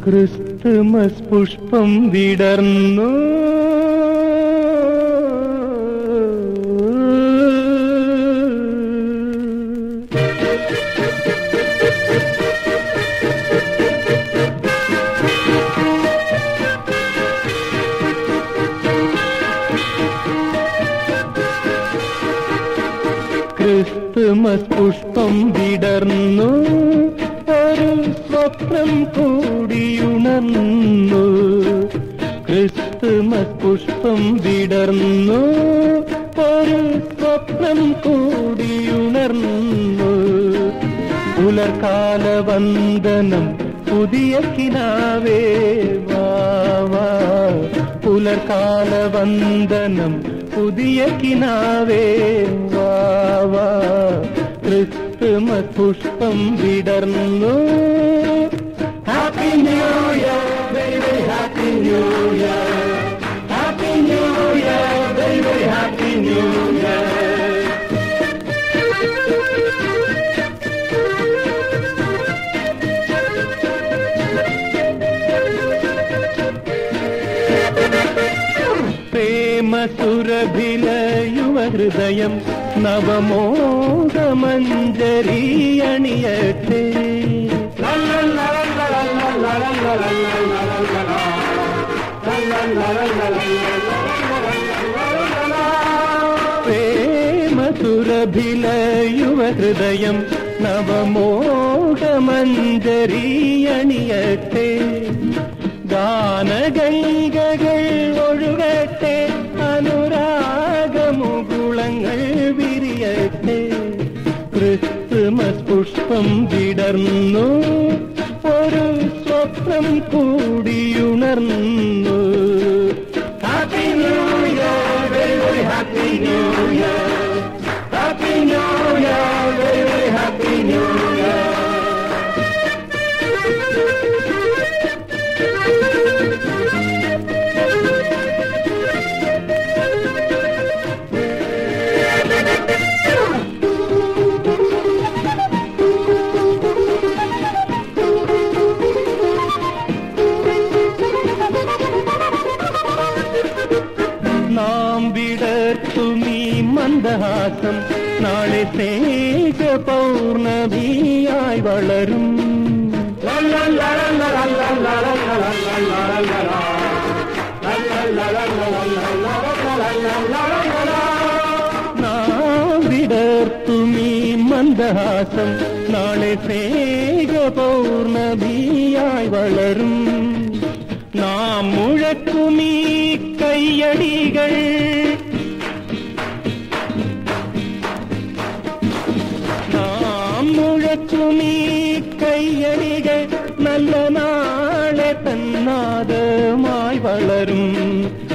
Christmas പുഷ്പം വിടർന്നു Christmas പുഷ്പം വിടർന്നു ഒരു സ്വപ്നം കൂടിയുണർന്നു ക്രിസ്തുമസ് പുഷ്പം വിടർന്നു ഒരു സ്വപ്നം കൂടിയുണർന്നു പുലർക്കാല വന്ദനം പുതിയ കിനാവേ വാവാ പുലർക്കാല വന്ദനം പുതിയ കിനാവേ വാവാ ക്രിസ്തുമസ് പുഷ്പം വിടർന്നു happy new year very very happy new year happy new year very very happy new year പ്രേമസുരഭില യുവഹൃദയം നവമോഹമഞ്ജരി അണിയട്ടെ പ്രേമസുരഭില യുവഹൃദയം നവമോഹമഞ്ജരി അണിയട്ടെ ഗാനഗംഗകൾ ഒഴുകട്ടെ അനുരാഗമുകുളങ്ങൾ വിരിയട്ടെ ക്രിസ്തുമസ് പുഷ്പം വിടർന്നു ഒരു സ്വപ്നം കൂടിയുണർന്നു happy new year very very happy new year happy new year very very happy new year നാം വിടർത്തുമീ മന്ദഹാസം നാളെ സ്നേഹ പൗർണമിയായി വളരും നാം വിടർത്തുമീ മന്ദഹാസം നാളെ സ്നേഹ പൗർണമിയായി വളരും നാം മുഴക്കുമീ കയ്യടികൾ നാം മുഴക്കുമീ കയ്യടികൾ നല്ല നാളെ തന്നാദമായി വളരും